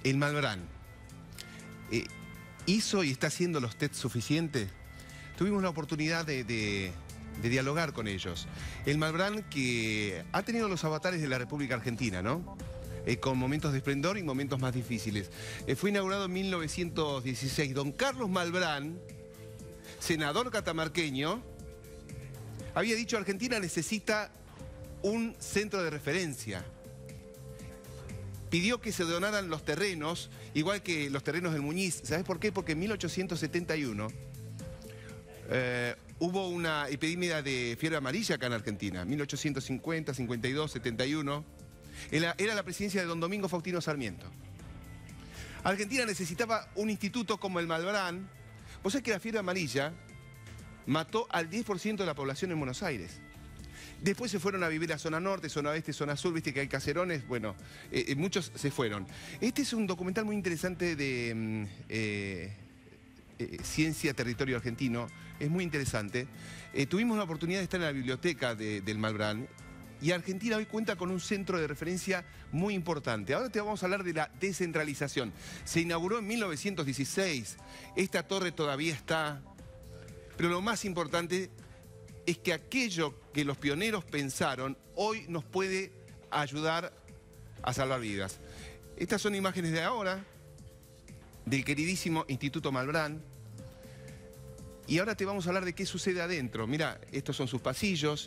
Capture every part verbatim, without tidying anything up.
El Malbrán, eh, ¿hizo y está haciendo los test suficientes? Tuvimos la oportunidad de, de, de dialogar con ellos. El Malbrán, que ha tenido los avatares de la República Argentina, ¿no? Eh, con momentos de esplendor y momentos más difíciles. Eh, fue inaugurado en mil novecientos dieciséis. Don Carlos Malbrán, senador catamarqueño, había dicho: Argentina necesita un centro de referencia. Pidió que se donaran los terrenos, igual que los terrenos del Muñiz. ¿Sabes por qué? Porque en mil ochocientos setenta y uno eh, hubo una epidemia de fiebre amarilla acá en Argentina. mil ochocientos cincuenta, cincuenta y dos, setenta y uno. Era, era la presidencia de don Domingo Faustino Sarmiento. Argentina necesitaba un instituto como el Malbrán. Vos sabés que la fiebre amarilla mató al diez por ciento de la población en Buenos Aires. Después se fueron a vivir a zona norte, zona oeste, zona sur, viste que hay caserones, bueno, eh, muchos se fueron. Este es un documental muy interesante de eh, eh, ciencia, territorio argentino, es muy interesante. Eh, tuvimos la oportunidad de estar en la biblioteca de, del Malbrán, y Argentina hoy cuenta con un centro de referencia muy importante. Ahora te vamos a hablar de la descentralización. Se inauguró en mil novecientos dieciséis, esta torre todavía está, pero lo más importante es que aquello que los pioneros pensaron hoy nos puede ayudar a salvar vidas. Estas son imágenes de ahora, del queridísimo Instituto Malbrán. Y ahora te vamos a hablar de qué sucede adentro. Mira, estos son sus pasillos.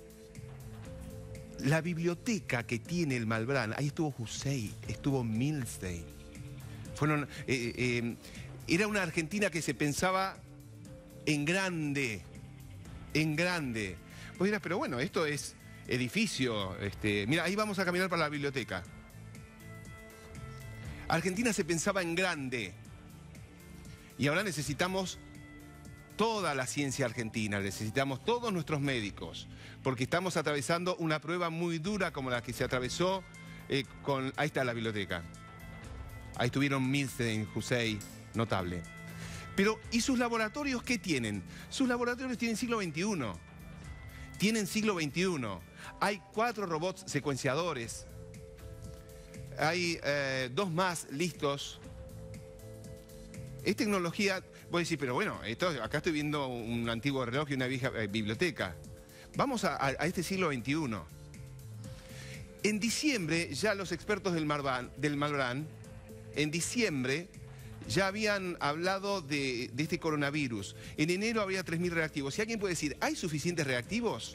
La biblioteca que tiene el Malbrán, ahí estuvo Hussein, estuvo Milstein. Fueron, eh, eh, era una Argentina que se pensaba en grande. En grande. Vos dirás, pero bueno, esto es edificio. Este, mira, ahí vamos a caminar para la biblioteca. Argentina se pensaba en grande. Y ahora necesitamos toda la ciencia argentina, necesitamos todos nuestros médicos, porque estamos atravesando una prueba muy dura como la que se atravesó eh, con... Ahí está la biblioteca. Ahí estuvieron Milstein, Hussein, notable. Pero, ¿y sus laboratorios qué tienen? Sus laboratorios tienen siglo veintiuno. Tienen siglo veintiuno. Hay cuatro robots secuenciadores. Hay eh, dos más listos. Es tecnología... Vos decís, pero bueno, esto, acá estoy viendo un antiguo reloj y una vieja eh, biblioteca. Vamos a, a, a este siglo veintiuno. En diciembre, ya los expertos del Malbrán, del Malbrán en diciembre... ya habían hablado de, de este coronavirus. En enero había tres mil reactivos. Si alguien puede decir, ¿hay suficientes reactivos?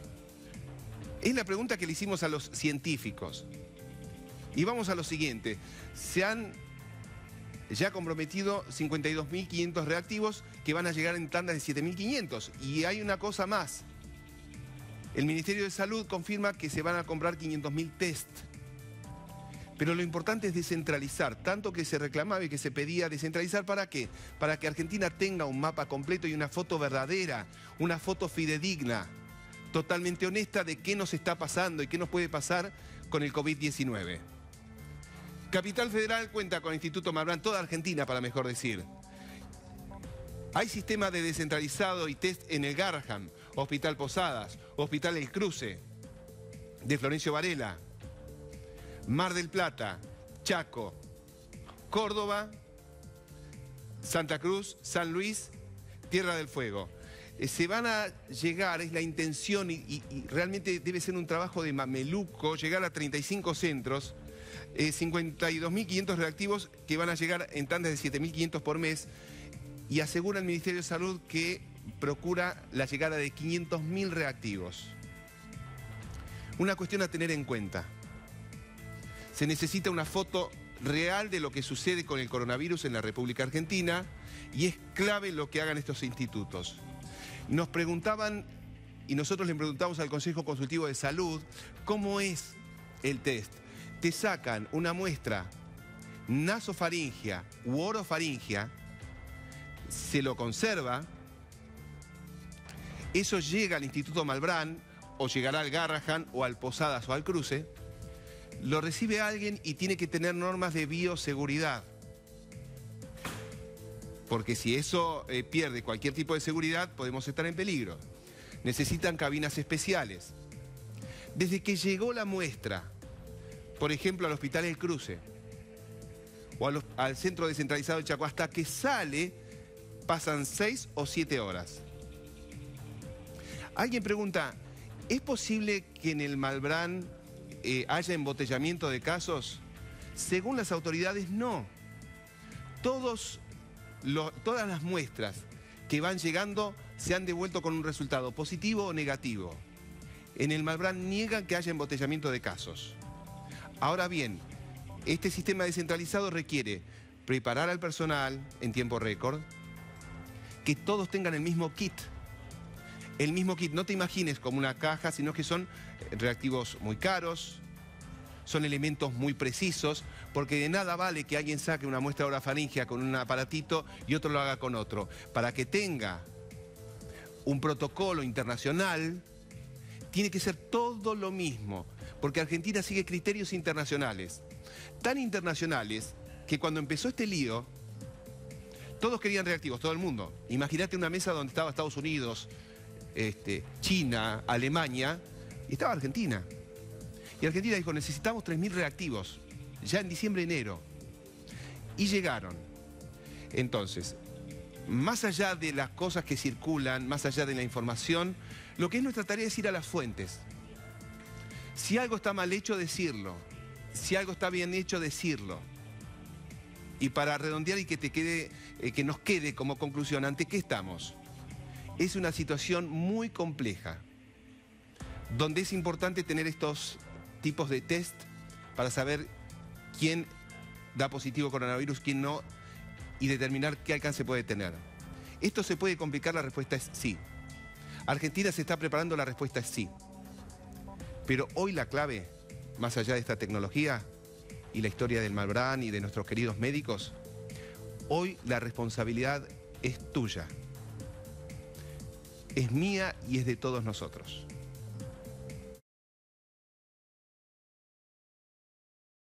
Es la pregunta que le hicimos a los científicos. Y vamos a lo siguiente. Se han ya comprometido cincuenta y dos mil quinientos reactivos que van a llegar en tandas de siete mil quinientos. Y hay una cosa más. El Ministerio de Salud confirma que se van a comprar quinientos mil test. Pero lo importante es descentralizar, tanto que se reclamaba y que se pedía descentralizar. ¿Para qué? Para que Argentina tenga un mapa completo y una foto verdadera, una foto fidedigna, totalmente honesta de qué nos está pasando y qué nos puede pasar con el COVID diecinueve. Capital Federal cuenta con el Instituto Malbrán, toda Argentina para mejor decir. Hay sistema de descentralizado y test en el Garrahan, Hospital Posadas, Hospital El Cruce, de Florencio Varela, Mar del Plata, Chaco, Córdoba, Santa Cruz, San Luis, Tierra del Fuego. Eh, se van a llegar, es la intención, y, y, y realmente debe ser un trabajo de mameluco, llegar a treinta y cinco centros, eh, cincuenta y dos mil quinientos reactivos que van a llegar en tandas de siete mil quinientos por mes, y asegura el Ministerio de Salud que procura la llegada de quinientos mil reactivos. Una cuestión a tener en cuenta. Se necesita una foto real de lo que sucede con el coronavirus en la República Argentina, y es clave lo que hagan estos institutos. Nos preguntaban, y nosotros le preguntamos al Consejo Consultivo de Salud, ¿cómo es el test? Te sacan una muestra nasofaringea u orofaringea, se lo conserva, eso llega al Instituto Malbrán, o llegará al Garrahan, o al Posadas, o al Cruce. Lo recibe alguien y tiene que tener normas de bioseguridad. Porque si eso eh, pierde cualquier tipo de seguridad, podemos estar en peligro. Necesitan cabinas especiales. Desde que llegó la muestra, por ejemplo, al Hospital El Cruce, o a los, al centro descentralizado del Chaco. Hasta que sale, pasan seis o siete horas. Alguien pregunta, ¿es posible que en el Malbrán eh, haya embotellamiento de casos? Según las autoridades, no. Todos lo, todas las muestras que van llegando se han devuelto con un resultado positivo o negativo. En el Malbrán niegan que haya embotellamiento de casos. Ahora bien, este sistema descentralizado requiere preparar al personal en tiempo récord, que todos tengan el mismo kit. El mismo kit, no te imagines como una caja, sino que son reactivos muy caros, son elementos muy precisos, porque de nada vale que alguien saque una muestra orofaringea con un aparatito y otro lo haga con otro. Para que tenga un protocolo internacional, tiene que ser todo lo mismo, porque Argentina sigue criterios internacionales. Tan internacionales que cuando empezó este lío, todos querían reactivos, todo el mundo. Imagínate una mesa donde estaba Estados Unidos, este, China, Alemania, y estaba Argentina. Y Argentina dijo, necesitamos tres mil reactivos, ya en diciembre, enero. Y llegaron. Entonces, más allá de las cosas que circulan, más allá de la información, lo que es nuestra tarea es ir a las fuentes. Si algo está mal hecho, decirlo. Si algo está bien hecho, decirlo. Y para redondear y que te quede, eh, que nos quede como conclusión, ¿ante qué estamos? Es una situación muy compleja, donde es importante tener estos tipos de test para saber quién da positivo coronavirus, quién no, y determinar qué alcance puede tener. ¿Esto se puede complicar? La respuesta es sí. Argentina se está preparando, la respuesta es sí. Pero hoy la clave, más allá de esta tecnología y la historia del Malbrán y de nuestros queridos médicos, hoy la responsabilidad es tuya. Es mía y es de todos nosotros.